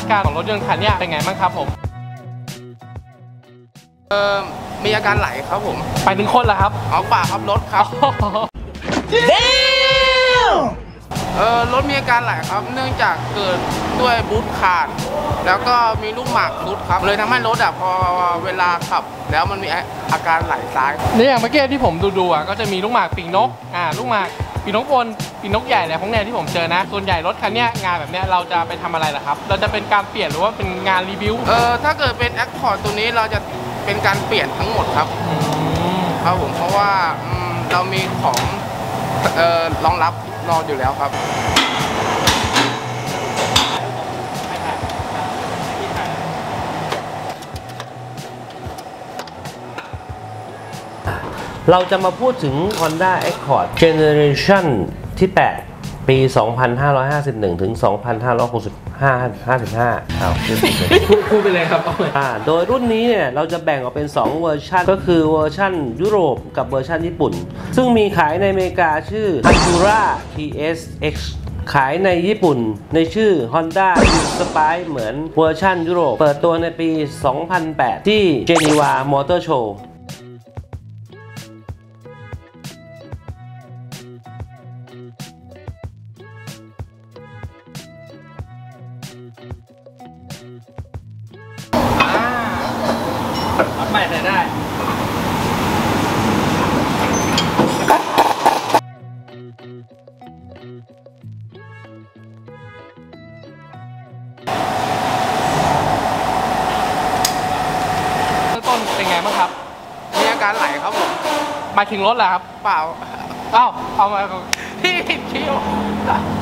การของรถยนต์คันนี้เป็นไงบ้างครับผมมีอาการไหลครับผมไปถึงคนเหรอครับเอาป่าครับรถครับรถมีอาการไหลครับเนื่องจากเกิดด้วยบูทขาดแล้วก็มีลูกหมากรุดครับเลยทำให้รถพอเวลาขับแล้วมันมีอาการไหลซ้ายนี่อย่างเมื่อกี้ที่ผมดูก็จะมีลูกหมากปีกนกลูกหมากปีกนกบนปีกนกใหญ่เนี่ยของแนวที่ผมเจอนะส่วนใหญ่รถคันนี้งานแบบนี้เราจะไปทำอะไรล่ะครับเราจะเป็นการเปลี่ยนหรือว่าเป็นงานรีวิวถ้าเกิดเป็นแอคคอร์ดตัวนี้เราจะเป็นการเปลี่ยนทั้งหมดครับครับผมเพราะว่าเรามีของรองรับรออยู่แล้วครับเราจะมาพูดถึง Honda Accord Generation ที่ 8 ปี 2551 ถึง 2565 ครับพูดไปเลยครับโดยรุ่นนี้เนี่ยเราจะแบ่งออกเป็น 2 เวอร์ชันก็คือเวอร์ชันยุโรปกับเวอร์ชันญี่ปุ่นซึ่งมีขายในอเมริกาชื่อ Acura TSX ขายในญี่ปุ่นในชื่อ Honda Inspire เหมือนเวอร์ชันยุโรปเปิดตัวในปี 2008 ที่ Geneva Motor Show ใหม่ใส่ได้ต้นเป็นไงบ้างครับมีอาการไหลครับผมหมายถึงรถเหรอครับเปล่าเอามาที่คิว